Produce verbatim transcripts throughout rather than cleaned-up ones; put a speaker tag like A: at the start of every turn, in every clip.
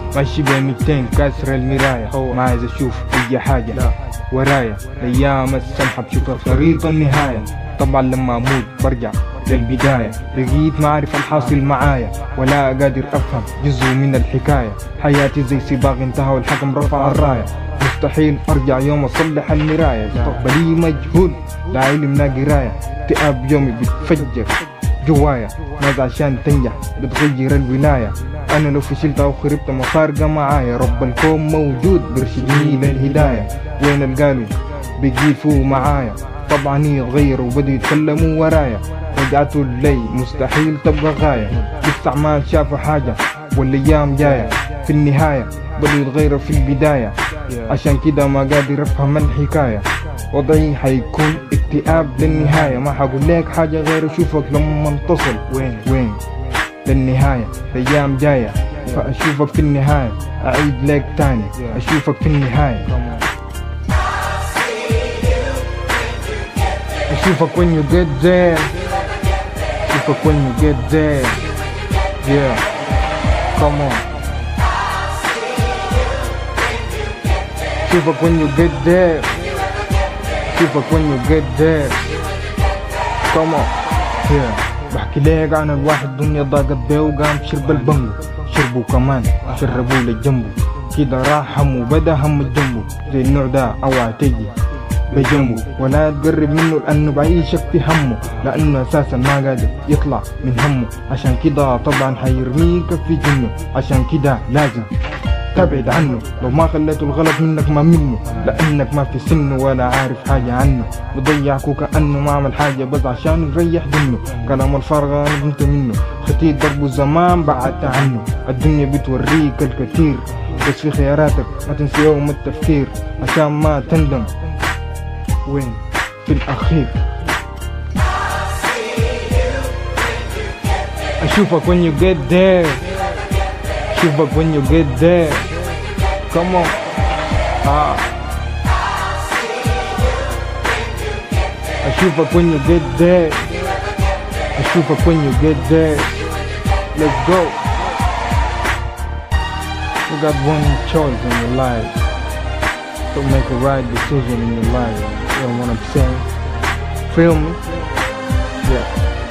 A: ماشي بين ميتين كسر المراية، ما عايز اشوف اي حاجة ورايا. الايام السمحة بشوف الخريطة النهاية، طبعا لما اموت برجع للبداية. لقيت ما اعرف الحاصل معايا ولا قادر افهم جزء من الحكاية. حياتي زي سباق انتهى والحكم رفع الراية، مستحيل ارجع يوم اصلح المراية. مستقبلي مجهول لا علم لا قراية، اكتئاب يومي بيتفجر جوايا. ناس عشان تنجح بتغير الولاية، انا لو فشلت او خربت ما فارقة معايا. رب الكون موجود بيرشدني للهداية، وين القالوا بيقيفوا معايا طبعا يتغيروا وبدوا يتكلموا ورايا. رجعتوا اللي مستحيل تبقى غاية، لسه ما شافوا حاجة والايام جاية. في النهاية بدوا يتغيروا في البداية، عشان كده ما قادر افهم الحكاية. وضعي حيكون اكتئاب للنهاية، ما حقول لك حاجة غير اشوفك لما انتصل وين وين للنهاية. الايام جاية فاشوفك في النهاية، اعيد لك تاني اشوفك في النهاية. اشوفك when you get there، اشوفك when you get there. Yeah, come on. اشوفك when you get there، اشوفك when you get there. come on. Yeah. بحكي ليك عن الواحد دنيا ضاقت بيه وقام شرب البنجو، شربوا كمان شربوا لجنبه كده راح همه بدا هم جنبه. زي النوع ده اوعى تجي بجنبه ولا تقرب منه لانه بعيشك في همه، لانه اساسا ما قادر يطلع من همه. عشان كده طبعا حيرميك في جنه، عشان كده لازم تبعد عنه. لو ما خليته الغلط منك ما منه، لانك ما في سنه ولا عارف حاجة عنه. بضيعك وكأنه ما عمل حاجة بس عشان يريح دنه. كلام الفارغ انا ندمت منه، خطيت ضربه زمان بعدت عنه. الدنيا بتوريك الكثير بس في خياراتك ما تنسى يوم التفكير، عشان ما تندم وين في الاخير. اشوفك when you get there، اشوفك when you get there. come on. ah. اشوفك when you get there، اشوفك when you get there. let's go. you got one choice in your life, so make a right decision in your life. You know what I'm saying? Feel me? Yeah.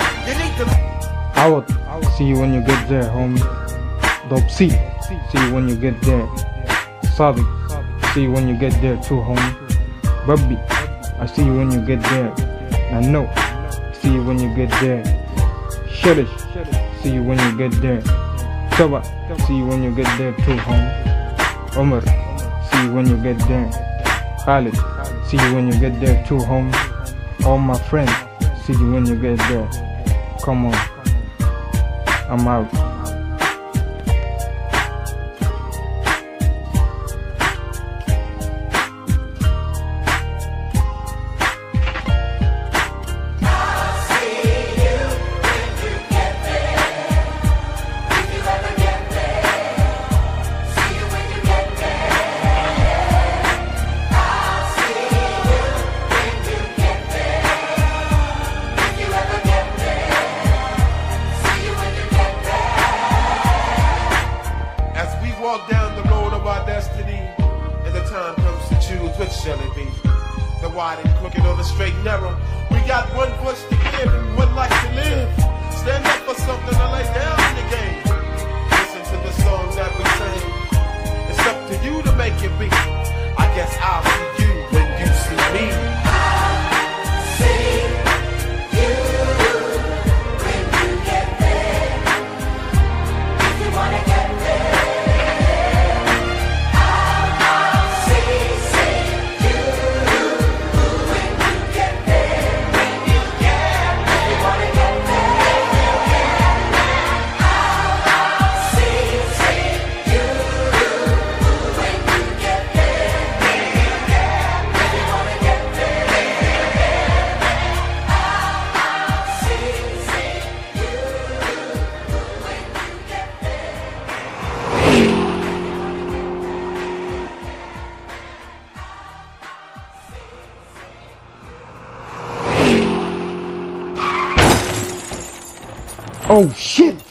A: I will see you when you get there, homie. Dope C, see you when you get there. Sabi, see you when you get there too, homie. Bubby, I see you when you get there. I know, see you when you get there. Shadish, see you when you get there. Saba, see you when you get there too, homie. Omar, see you when you get there. Khalid, see you when you get there too, homie. All my friends, see you when you get there. Come on, I'm out.
B: Walk down the road of our destiny, and the time comes to choose which shall it be, the wide and crooked or the straight and narrow. We got one voice to give and one life to live. Stand up for something or lay down in the game. Listen to the songs that we sing. It's up to you to make it be. I guess I'll see you when you see me.
A: Oh shit!